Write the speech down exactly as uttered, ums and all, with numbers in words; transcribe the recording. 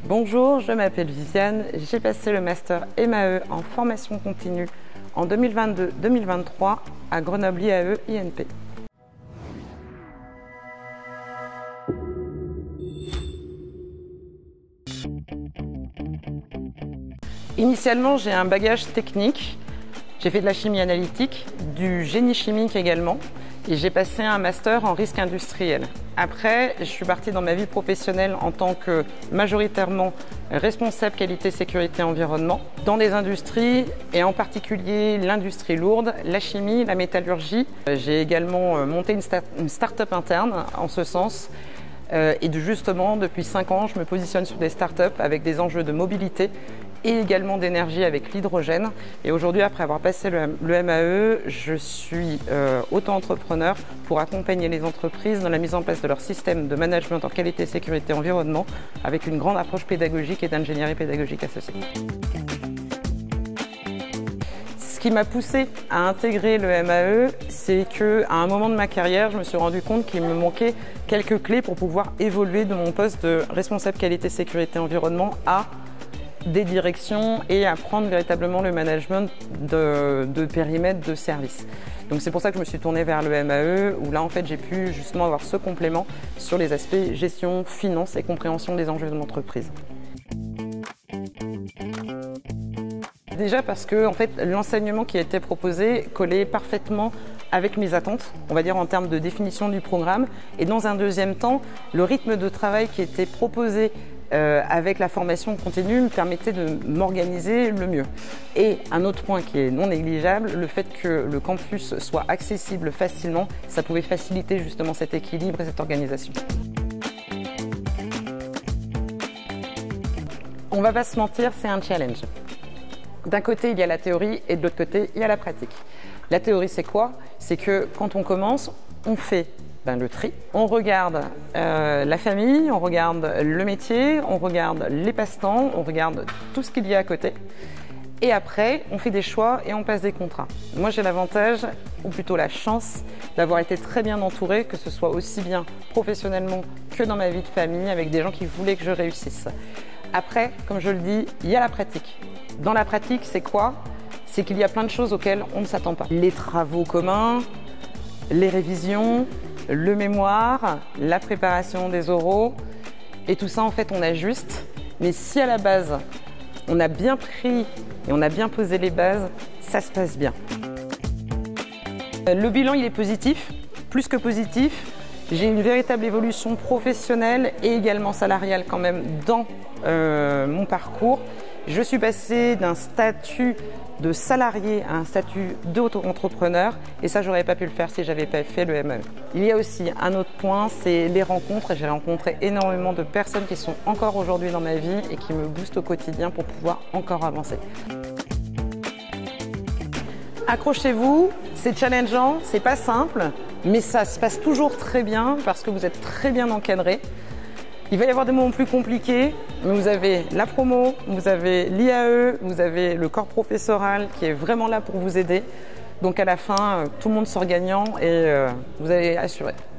Bonjour, je m'appelle Viviane, j'ai passé le master M A E en formation continue en deux mille vingt-deux deux mille vingt-trois à Grenoble I A E I N P. Initialement, j'ai un bagage technique. J'ai fait de la chimie analytique, du génie chimique également, et j'ai passé un master en risque industriel. Après, je suis partie dans ma vie professionnelle en tant que majoritairement responsable qualité, sécurité, environnement, dans des industries, et en particulier l'industrie lourde, la chimie, la métallurgie. J'ai également monté une, start une start-up interne en ce sens. Et de justement, depuis cinq ans, je me positionne sur des startups avec des enjeux de mobilité et également d'énergie avec l'hydrogène. Et aujourd'hui, après avoir passé le, le M A E, je suis euh, auto-entrepreneur pour accompagner les entreprises dans la mise en place de leur système de management en qualité, sécurité, environnement, avec une grande approche pédagogique et d'ingénierie pédagogique associée. Ce qui m'a poussé à intégrer le M A E, c'est qu'à un moment de ma carrière, je me suis rendu compte qu'il me manquait quelques clés pour pouvoir évoluer de mon poste de responsable qualité, sécurité, environnement à des directions et à prendre véritablement le management de, de périmètre de service. Donc c'est pour ça que je me suis tournée vers le M A E, où là en fait j'ai pu justement avoir ce complément sur les aspects gestion, finance et compréhension des enjeux de l'entreprise. Déjà parce que en fait, l'enseignement qui a été proposé collait parfaitement avec mes attentes, on va dire en termes de définition du programme. Et dans un deuxième temps, le rythme de travail qui était proposé euh, avec la formation continue me permettait de m'organiser le mieux. Et un autre point qui est non négligeable, le fait que le campus soit accessible facilement, ça pouvait faciliter justement cet équilibre et cette organisation. On va pas se mentir, c'est un challenge. D'un côté, il y a la théorie et de l'autre côté, il y a la pratique. La théorie, c'est quoi? C'est que quand on commence, on fait ben, le tri, on regarde euh, la famille, on regarde le métier, on regarde les passe-temps, on regarde tout ce qu'il y a à côté. Et après, on fait des choix et on passe des contrats. Moi, j'ai l'avantage, ou plutôt la chance, d'avoir été très bien entourée, que ce soit aussi bien professionnellement que dans ma vie de famille, avec des gens qui voulaient que je réussisse. Après, comme je le dis, il y a la pratique. Dans la pratique, c'est quoi? C'est qu'il y a plein de choses auxquelles on ne s'attend pas. Les travaux communs, les révisions, le mémoire, la préparation des oraux. Et tout ça, en fait, on ajuste. Mais si à la base, on a bien pris et on a bien posé les bases, ça se passe bien. Le bilan, il est positif, plus que positif. J'ai une véritable évolution professionnelle et également salariale quand même dans euh, mon parcours. Je suis passée d'un statut de salarié à un statut d'auto-entrepreneur et ça, j'aurais pas pu le faire si j'avais pas fait le M A E. Il y a aussi un autre point, c'est les rencontres. J'ai rencontré énormément de personnes qui sont encore aujourd'hui dans ma vie et qui me boostent au quotidien pour pouvoir encore avancer. Accrochez-vous, c'est challengeant, c'est pas simple, mais ça se passe toujours très bien parce que vous êtes très bien encadré. Il va y avoir des moments plus compliqués, mais vous avez la promo, vous avez l'I A E, vous avez le corps professoral qui est vraiment là pour vous aider. Donc à la fin, tout le monde sort gagnant et vous allez assurer.